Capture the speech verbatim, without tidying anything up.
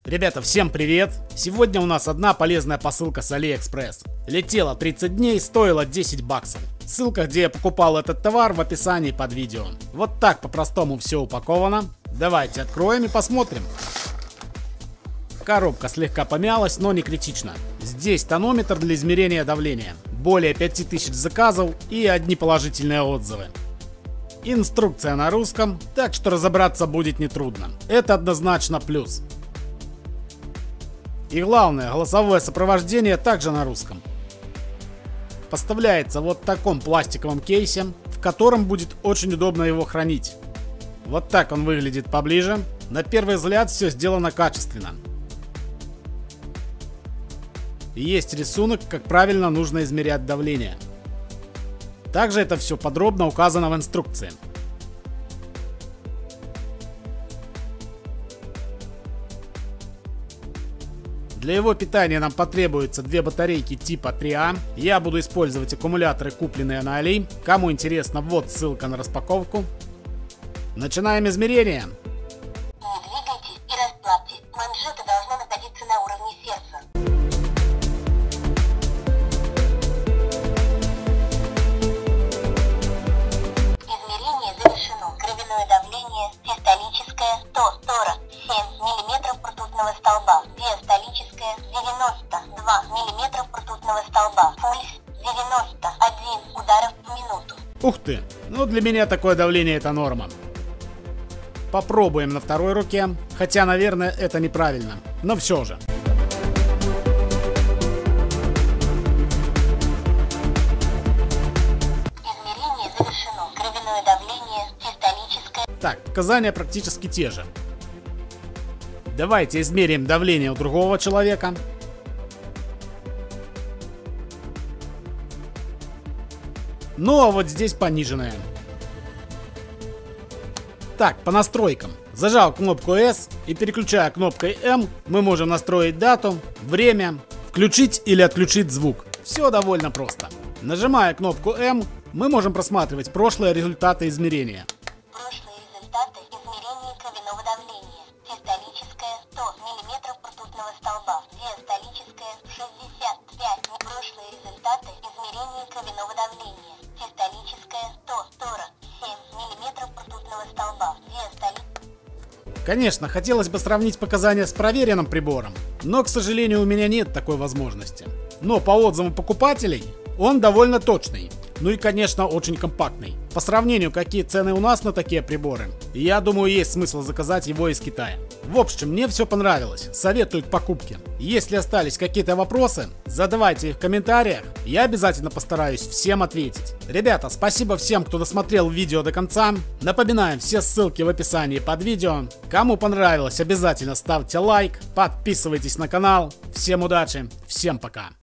Ребята, всем привет! Сегодня у нас одна полезная посылка с AliExpress. Летела тридцать дней, стоила десять баксов. Ссылка, где я покупал этот товар, в описании под видео. Вот так по-простому все упаковано. Давайте откроем и посмотрим. Коробка слегка помялась, но не критично. Здесь тонометр для измерения давления. Более пяти тысяч заказов и одни положительные отзывы. Инструкция на русском, так что разобраться будет нетрудно. Это однозначно плюс. И главное, голосовое сопровождение также на русском. Поставляется вот в таком пластиковом кейсе, в котором будет очень удобно его хранить. Вот так он выглядит поближе. На первый взгляд все сделано качественно. Есть рисунок, как правильно нужно измерять давление. Также это все подробно указано в инструкции. Для его питания нам потребуется две батарейки типа три А. Я буду использовать аккумуляторы, купленные на Али. Кому интересно, вот ссылка на распаковку. Начинаем измерение. Не двигайтесь и расслабьтесь. Манжета должна находиться на уровне сердца. Измерение завершено. Кровяное давление систолическое сто сорок семь миллиметров ртутного столба. Диастолическое девяносто два миллиметра ртутного столба. Пульс девяносто один ударов в минуту. Ух ты! Ну для меня такое давление это норма. Попробуем на второй руке. Хотя, наверное, это неправильно. Но все же. Измерение завершено. Кровяное давление систолическое. Так, показания практически те же. Давайте измерим давление у другого человека. Ну а вот здесь пониженное. Так, по настройкам. Зажал кнопку эс и переключая кнопкой эм, мы можем настроить дату, время, включить или отключить звук. Все довольно просто. Нажимая кнопку эм, мы можем просматривать прошлые результаты измерения. Прошлые результаты измерения кровяного давления. Систолическое сто миллиметров ртутного столба. Диастолическое шестьдесят пять. Прошлые результаты измерения кровяного давления. Систолическое сто сорок семь миллиметров ртутного столба. Диастолическое. Конечно, хотелось бы сравнить показания с проверенным прибором, но, к сожалению, у меня нет такой возможности. Но по отзывам покупателей он довольно точный. Ну и, конечно, очень компактный. По сравнению, какие цены у нас на такие приборы, я думаю, есть смысл заказать его из Китая. В общем, мне все понравилось. Советую к покупке. Если остались какие-то вопросы, задавайте их в комментариях. Я обязательно постараюсь всем ответить. Ребята, спасибо всем, кто досмотрел видео до конца. Напоминаем, все ссылки в описании под видео. Кому понравилось, обязательно ставьте лайк, подписывайтесь на канал. Всем удачи, всем пока.